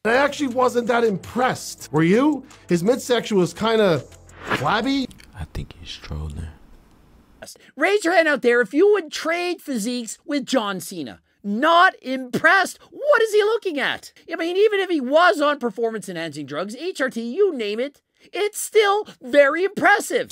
I actually wasn't that impressed. Were you? His midsection was kind of flabby. I think he's trolling. Raise your hand out there if you would trade physiques with John Cena. Not impressed? What is he looking at? I mean, even if he was on performance-enhancing drugs, HRT, you name it, it's still very impressive.